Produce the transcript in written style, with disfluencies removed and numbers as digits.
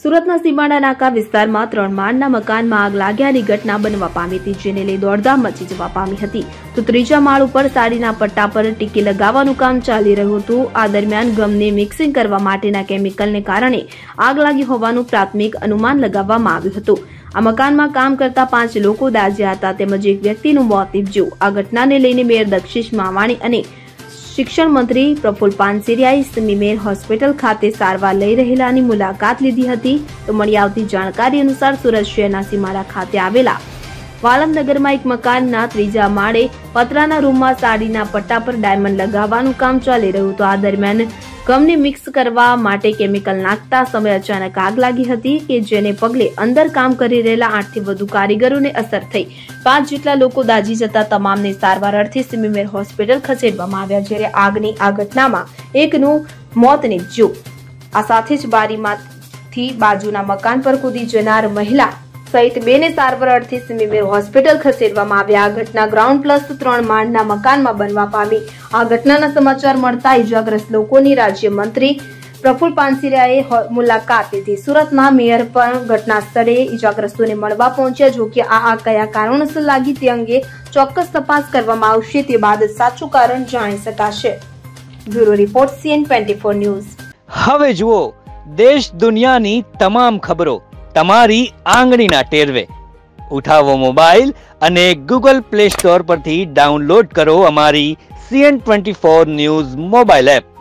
સુરતના સીમાડા નાકા વિસ્તારમાં 3 માળના મકાનમાં આગ લાગ્યાની ઘટના બનવા પામી હતી, જેને લઈ દોડધામ મચી જવા પામી હતી. તો ત્રીજા માળ ઉપર સાડીના પટ્ટા પર ટીકી લગાવવાનું કામ ચાલી રહ્યું હતું. આ દરમિયાન ગમને મિક્સિંગ કરવા માટેના કેમિકલને કારણે આગ લાગી હોવાનું પ્રાથમિક અનુમાન લગાવવામાં આવ્યું હતું. આ મકાનમાં કામ કરતા 5 લોકો દાઝ્યા હતા, તેમજ એક વ્યક્તિનું મોત નીપજ્યું. આ ઘટનાને લઈને મેયર દક્ષિશ માવાણી અને શિક્ષણ મંત્રી પ્રફુલ પાનસેરિયાએ સમીમેર હોસ્પિટલ ખાતે સારવાર લઈ રહેલાની મુલાકાત લીધી હતી. તો મળી આવતી જાણકારી અનુસાર સુરત શહેરના સીમાડા ખાતે આવેલા વાલમનગરમાં એક મકાનના 3જા માળે પતરાના રૂમમાં સાડીના પટ્ટા પર ડાયમંડ લગાવવાનું કામ ચાલી રહ્યું હતું. આ દરમિયાન ગમને મિક્સ કરવા માટે કેમિકલ નાખતા સમયે અચાનક આગ લાગી હતી, કે જેને પગલે અંદર કામ કરી રહેલા 8 થી વધુ કારીગરોને અસર થઈ. 5 જેટલા લોકો દાઝી જતા તમામને સારવાર અર્થે સમીમેર હોસ્પિટલ ખસેડવામાં આવ્યા, જ્યારે આગની આ ઘટનામાં એકનું મોત નીપજ્યું. આ સાથે જ બારીમાંથી બાજુના મકાન પર કૂદી જનાર મહિલા સહિત 2 ને સારવાર અર્થે સમીમેર હોસ્પિટલ ખસેડવામાં આવ્યા. આ ઘટના ગ્રાઉન્ડ પ્લસ 3 માળના મકાનમાં બનવા પામી. આ ઘટનાના સમાચાર મળતા ઇજાગ્રસ્ત લોકોની રાજ્યમંત્રી પ્રફુલ પાનસેરિયાએ મુલાકાત લીધી. સુરતના મેયર પણ ઘટના સ્થળે ઇજાગ્રસ્તોને મળવા પહોંચ્યા. જો કે આ કયા કારણોસર લાગી તે અંગે ચોક્કસ તપાસ કરવામાં આવશે, તે બાદ સાચું કારણ જાણી શકાશે. Bureau report CN24 news. હવે જુઓ દેશ દુનિયાની તમામ ખબરો તમારી આંગળીના ટેરવે. ઉઠાવો મોબાઈલ અને Google Play Store પરથી ડાઉનલોડ કરો અમારી CN24 ન્યૂઝ મોબાઈલ એપ.